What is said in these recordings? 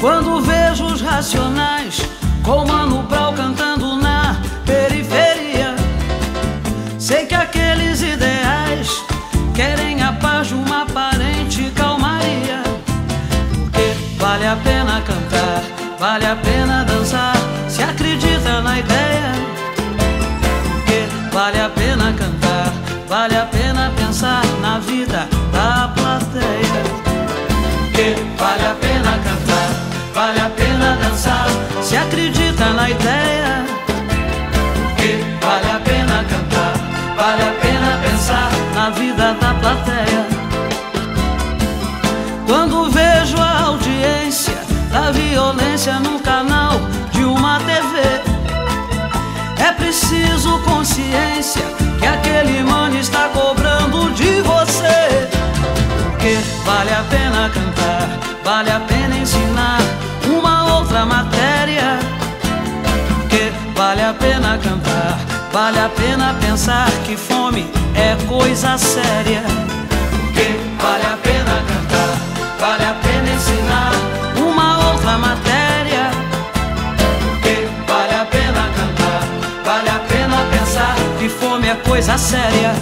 Quando vejo os Racionais com Mano Brown cantando na periferia, sei que aqueles ideais querem a paz de uma aparente calmaria. Porque vale a pena cantar, vale a pena dançar, se acredita na ideia. Porque vale a pena cantar, vale a pena pensar na vida da plateia. Porque vale a pena cantar, vale a pena dançar, se acredita na ideia. Porque vale a pena cantar, vale a pena pensar na vida da plateia. Quando vejo a audiência da violência no canal de uma TV, é preciso consciência que aquele mano está cobrando de você. Porque vale a pena cantar, vale a pena ensinar uma outra matéria. Porque vale a pena cantar, vale a pena pensar que fome é coisa séria. Porque vale a pena cantar, vale a pena ensinar uma outra matéria. Porque vale a pena cantar, vale a pena pensar que fome é coisa séria.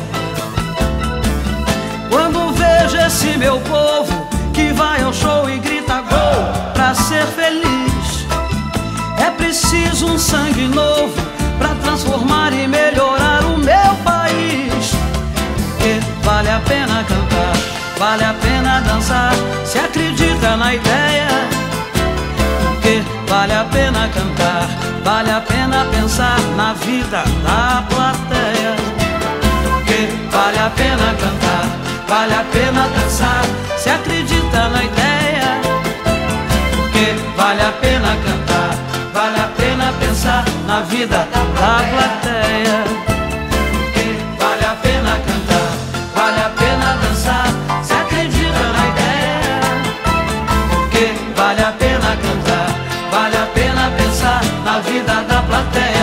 Quando vejo esse meu povo que vai ao show e grita gol pra ser feliz, é preciso um sangue novo pra transformar e melhorar o meu país. Porque vale a pena cantar, vale a pena dançar, se acredita na ideia. Porque vale a pena cantar, vale a pena pensar na vida da plateia. Porque vale a pena cantar, vale a pena dançar, se acredita na ideia. Porque vale a pena cantar, vale a pena pensar na vida da plateia. Porque vale a pena cantar, vale a pena dançar, se acredita na ideia. Porque vale a pena cantar, vale a pena pensar na vida da plateia.